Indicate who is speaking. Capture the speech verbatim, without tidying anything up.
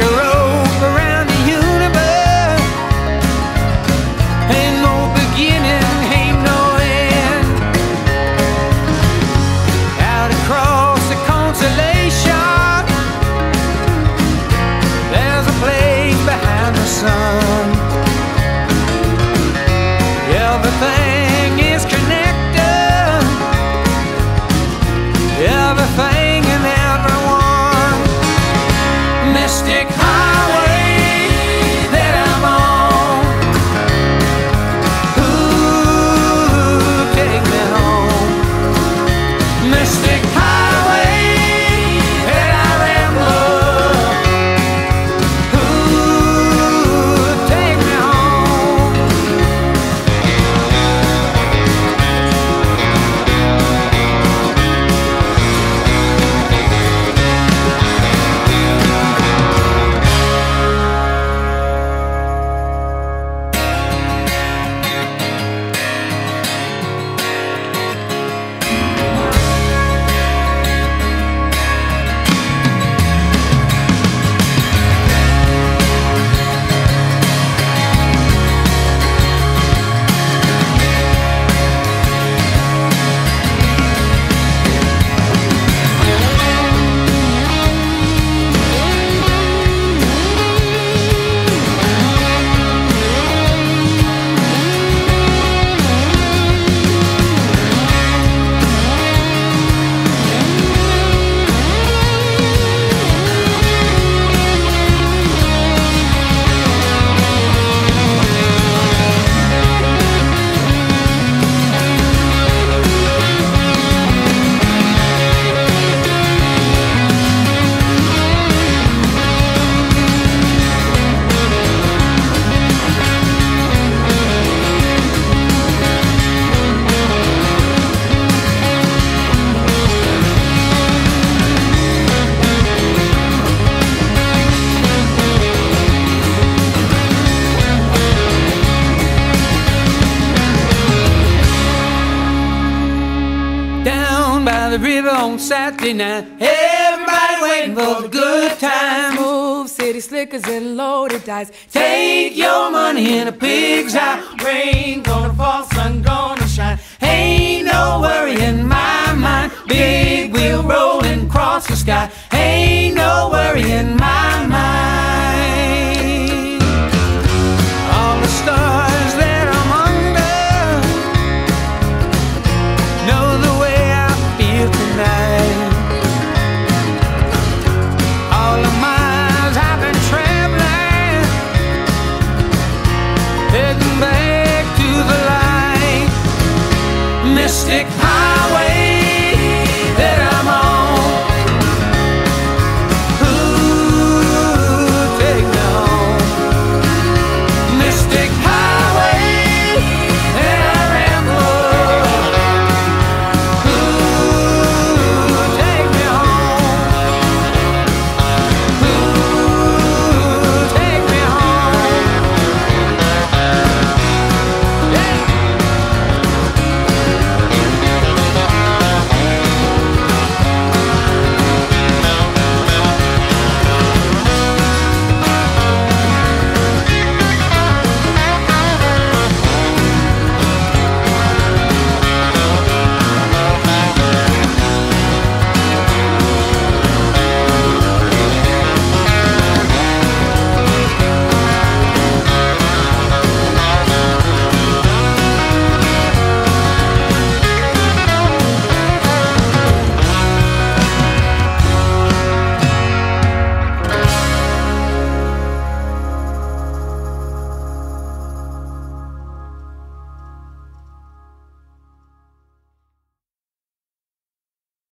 Speaker 1: a rope around the universe. Ain't no beginning, ain't no end. Out across the constellation, there's a place behind the sun. Everything is connected, everything and everyone. Mystic highway that I'm on. Ooh, take me home. Mystic highway that I ramble. Ooh, take me home. Down by the river on Saturday night, everybody waiting for the good time.
Speaker 2: Move, city slickers and loaded dice.
Speaker 1: Take your money in a pig's eye. Rain gonna fall, sun gonna shine. Ain't no worry in my mind. Big wheel rolling across the sky. Ain't no worry in my mind. All the stars that I'm under know the way I feel tonight. All the miles I've been traveling, heading back to the light. Mystic